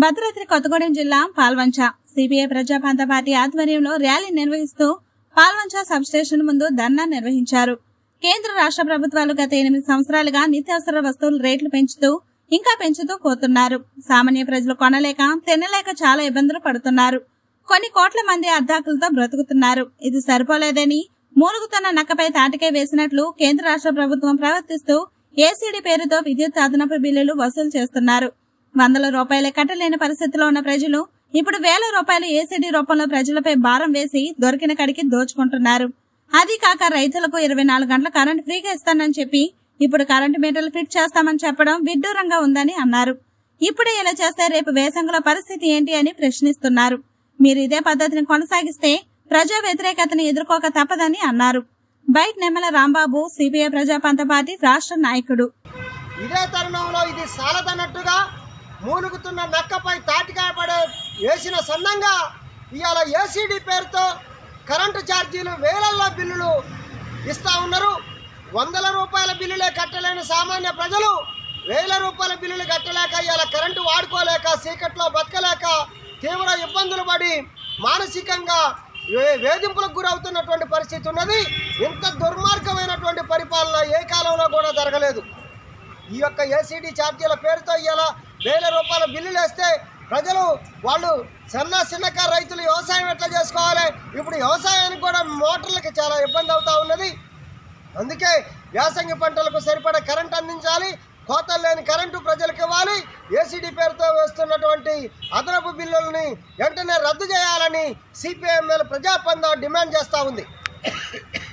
భద్రాద్రి కొత్తగూడెం జిల్లా Palvancha CPI Prajapantha party ఆధ్వర్యంలో rally నిర్వహిస్తూ పాల్వంచ సబ్ స్టేషన్ ముందు ధర్నా నిర్వహించారు. కేంద్ర రాష్ట్ర ప్రభుత్వాలు గత 8 సంవత్సరాలుగా నిత్యావసర వస్తువుల రేట్లు పెంచుతూ ఇంకా పెంచుతూ పోతున్నారు. సామాన్య ప్రజలు కొనలేక తినలేక చాలా ఇబ్బందులు పడుతున్నారు. కొన్ని కోట్ల మంది అర్ధాకులతో బ్రతుకుతున్నారు. ఇది సరిపోలేదని మూలుగుతున్న నక్కపై తాటికే వేసినట్లు కేంద్ర రాష్ట్ర ప్రభుత్వం ప్రవర్తిస్తూ ఏసీడీ పేరుతో విద్యుత్ అదనపు బిల్లులు వసూలు చేస్తున్నారు. వందల రూపాయలే కట్టలేని పరిస్థితిలో ఉన్న ప్రజలు ఇప్పుడు వేల రూపాయలు ఏసీడీ రూపంలో ప్రజలపై భారం వేసి దొరికిన కడికి దోచుకుంటున్నారు. అది కాక రైతులకు 24 గంటల కరెంటు ఫ్రీగా ఇస్తానని చెప్పి ఇప్పుడు కరెంటు మీటర్లు ఫిట్ చేస్తామని చెప్పడం విడ్డూరంగా ఉందని అన్నారు. ఇప్పుడే ఇలా చేస్తే రేపు వేసంగిలో పరిస్థితి ఏంటి అని ప్రశ్నిస్తున్నారు. మీరు ఇదే పద్ధతిని కొనసాగిస్తే ప్రజా వ్యతిరేకతను ఎదుర్కోక తప్పదని అన్నారు. Bite Nemmala Rambabu CPI Prajapantha party రాష్ట్ర నాయకుడు. ఇదే తరుణంలో ఇది సాలదన్నట్టుగా మూలుగుతున్న నక్కపై తాటికాయ పడే వేసిన సన్నంగా ఇవాళ ఏసీడీ పేరుతో కరెంటు ఛార్జీలు వేలల్లో బిల్లులు ఇస్తా ఉన్నారు. వందల రూపాయల బిల్లులే కట్టలేని సామాన్య ప్రజలు వేల రూపాయల బిల్లులు కట్టలేక ఇవాళ కరెంటు వాడుకోలేక చీకట్లో బతకలేక తీవ్ర ఇబ్బందులు పడి మానసికంగా వేధింపులకు గురవుతున్నటువంటి పరిస్థితి ఉన్నది. ఇంత దుర్మార్గమైనటువంటి పరిపాలన ఏ కాలంలో కూడా జరగలేదు. ఈ యొక్క ఏసీడీ ఛార్జీల పేరుతో ఇలా వేల రూపాయల బిల్లులు వేస్తే ప్రజలు వాళ్ళు చిన్నకారు రైతులు వ్యవసాయం ఎట్లా చేసుకోవాలి? ఇప్పుడు వ్యవసాయానికి కూడా మోటార్లకి చాలా ఇబ్బంది అవుతూ ఉన్నది. అందుకే యాసంగి పంటలకు సరిపడా కరెంటు అందించాలి. కోతలు లేని కరెంటు ప్రజలకు ఇవ్వాలి. ఏసీడీ పేరుతో వేస్తున్నటువంటి అదనపు బిల్లుల్ని వెంటనే రద్దు చేయాలని సిపిఐఎంఎల్ ప్రజాపంత డిమాండ్ చేస్తూ ఉంది.